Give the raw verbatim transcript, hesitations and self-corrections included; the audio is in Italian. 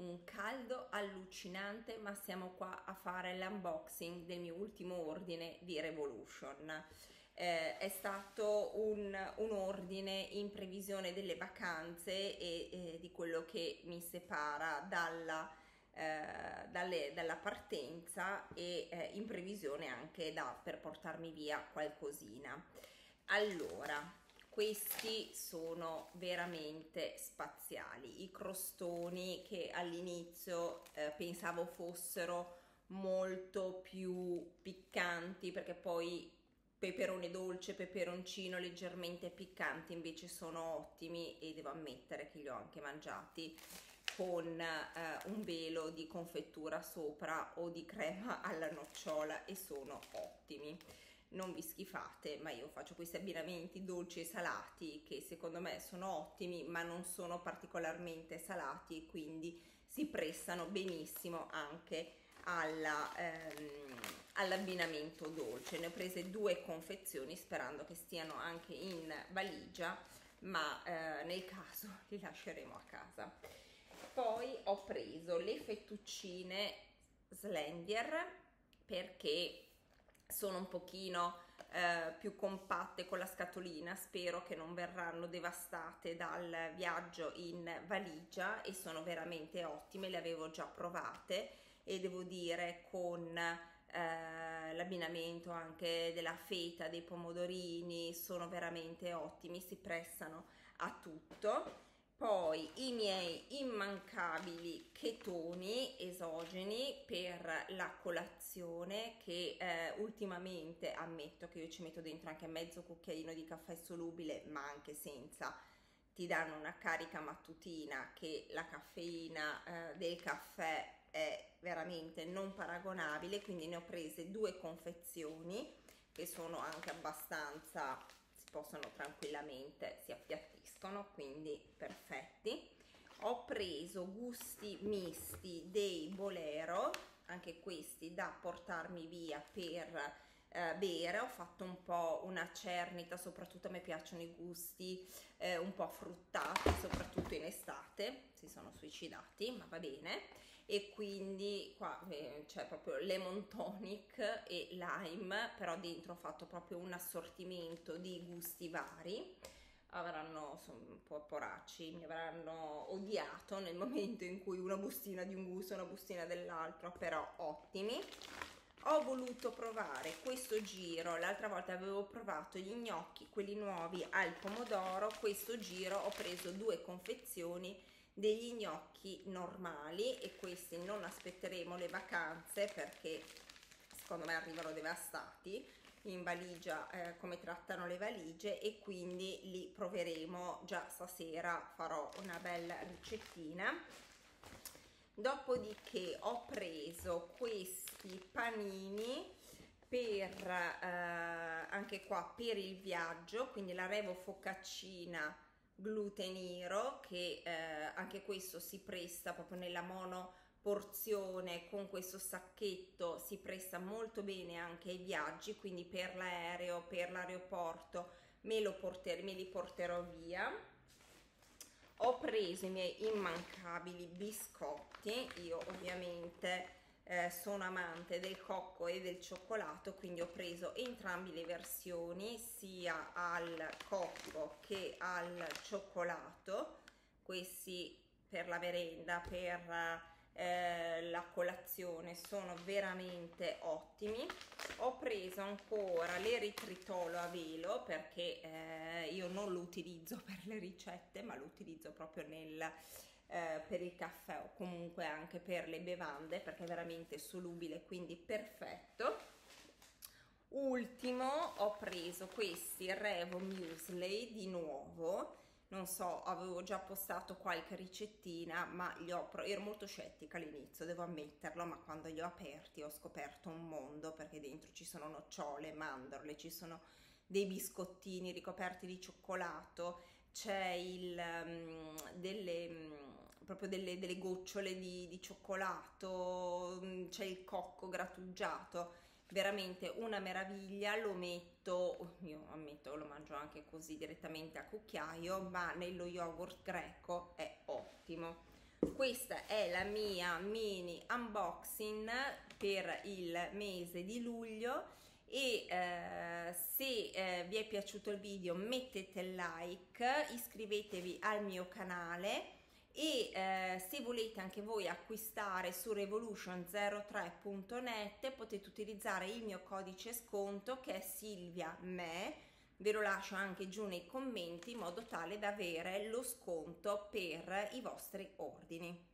un caldo allucinante, ma siamo qua a fare l'unboxing del mio ultimo ordine di Revolution. Eh, è stato un, un ordine in previsione delle vacanze e eh, di quello che mi separa dalla, eh, dalle, dalla partenza e eh, in previsione anche da, per portarmi via qualcosina. Allora, questi sono veramente spaziali, i crostoni che all'inizio eh, pensavo fossero molto più piccanti, perché poi peperone dolce, peperoncino leggermente piccante, invece sono ottimi e devo ammettere che li ho anche mangiati con eh, un velo di confettura sopra o di crema alla nocciola e sono ottimi. Non vi schifate, ma io faccio questi abbinamenti dolci e salati che secondo me sono ottimi, ma non sono particolarmente salati, quindi si prestano benissimo anche alla, ehm, all'abbinamento dolce. Ne ho prese due confezioni sperando che stiano anche in valigia, ma eh, nel caso li lasceremo a casa. Poi ho preso le fettuccine Slender perché sono un pochino eh, più compatte con la scatolina, spero che non verranno devastate dal viaggio in valigia e sono veramente ottime, le avevo già provate e devo dire con eh, l'abbinamento anche della feta, dei pomodorini, sono veramente ottimi, si prestano a tutto. Poi i miei immancabili chetoni esogeni per la colazione che eh, ultimamente ammetto che io ci metto dentro anche mezzo cucchiaino di caffè solubile, ma anche senza ti danno una carica mattutina che la caffeina eh, del caffè è veramente non paragonabile, quindi ne ho prese due confezioni che sono anche abbastanza, si possono tranquillamente, si appiattiscono, quindi perfetti. Ho preso gusti misti dei Bolero, anche questi da portarmi via per eh, bere. Ho fatto un po' una cernita, soprattutto a me piacciono i gusti eh, un po' fruttati, soprattutto in estate, si sono suicidati, ma va bene. E quindi qua eh, c'è proprio lemon tonic e lime, però dentro ho fatto proprio un assortimento di gusti vari. Avranno, sono un po' poracci, mi avranno odiato nel momento in cui una bustina di un gusto e una bustina dell'altro, però ottimi. Ho voluto provare questo giro, l'altra volta avevo provato gli gnocchi, quelli nuovi al pomodoro, questo giro ho preso due confezioni degli gnocchi normali e questi non aspetteremo le vacanze perché secondo me arrivano devastati in valigia, eh, come trattano le valigie, e quindi li proveremo già stasera, farò una bella ricettina. Dopodiché ho preso questi panini per eh, anche qua per il viaggio, quindi la Revo Focaccina Gluteniro, che eh, anche questo si presta proprio nella mono porzione, con questo sacchetto si presta molto bene anche ai viaggi, quindi per l'aereo, per l'aeroporto me, lo porter- me li porterò via. Ho preso i miei immancabili biscotti, io ovviamente eh, sono amante del cocco e del cioccolato, quindi ho preso entrambe le versioni, sia al cocco che al cioccolato. Questi per la merenda, per eh, la colazione sono veramente ottimi. Ho preso ancora l'eritritolo a velo perché eh, io non lo utilizzo per le ricette, ma lo utilizzo proprio nel, eh, per il caffè o comunque anche per le bevande, perché è veramente solubile, quindi perfetto. Ultimo, ho preso questi Revo Muesli di nuovo, non so, avevo già postato qualche ricettina, ma li ho, ero molto scettica all'inizio, devo ammetterlo, ma quando li ho aperti ho scoperto un mondo, perché dentro ci sono nocciole, mandorle, ci sono dei biscottini ricoperti di cioccolato, c'è il, um, delle, um, proprio delle, delle gocciole di, di cioccolato, um, c'è il cocco grattugiato, veramente una meraviglia. Lo metto, io ammetto lo mangio anche così direttamente a cucchiaio, ma nello yogurt greco è ottimo. questa è la mia mini unboxing per il mese di luglio e eh, se eh, vi è piaciuto il video mettete like, iscrivetevi al mio canale e eh, se volete anche voi acquistare su revolution zero tre punto net potete utilizzare il mio codice sconto che è Silvia Me, ve lo lascio anche giù nei commenti in modo tale da avere lo sconto per i vostri ordini.